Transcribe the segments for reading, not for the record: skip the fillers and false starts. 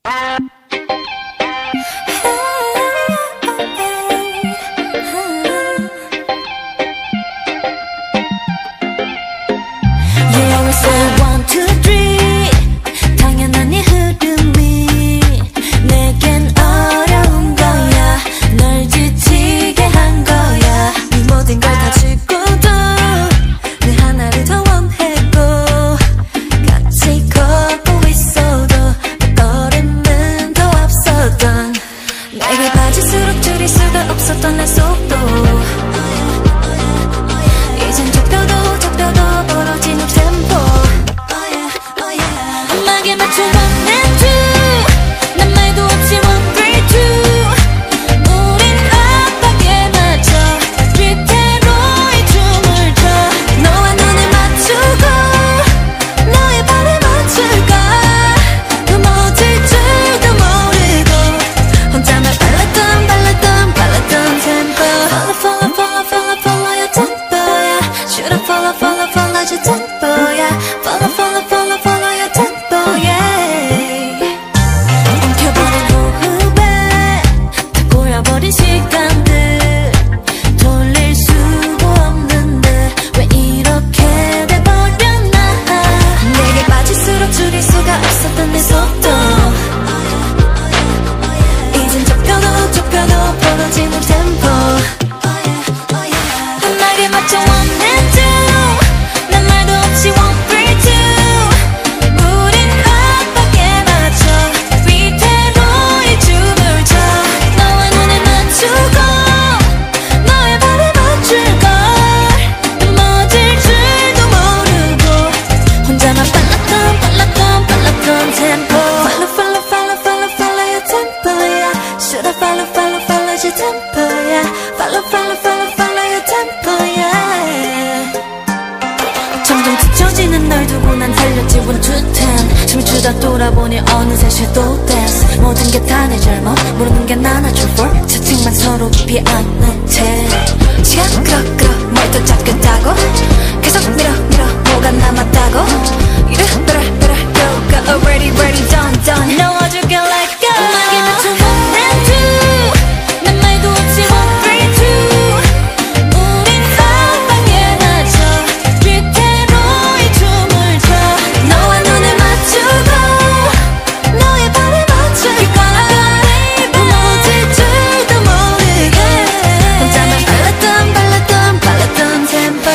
점점 지쳐지는 널 두고 난 달렸지 1, 2, 10 춤추다 돌아보니 어느새 shadow dance 모든 게 다 내 잘못 모르는 게 나나줄 for 채팅만 서로 깊이 않는 채 시간 끌어 뭘 더 잡겠다고 계속 밀어 뭐가 남았다고 이래 go already ready done 넣어줄게 like go 음악에 맞춰 1 and 2 난 말도 없이 1, 3, 2 우린 안방에 맞춰 뒤태로 이 춤을 춰 너와 눈을 맞추고 너의 발에 맞출 거야 무너질 줄도 모르게 혼자만 발랐던 템포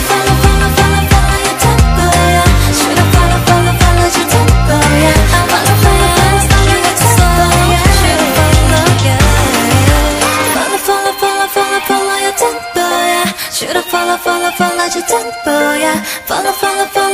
Follow your tempo야 Should I follow your tempo야 Follow your tempo야 Should I follow your tempo야 Should I follow your tempo야 Follow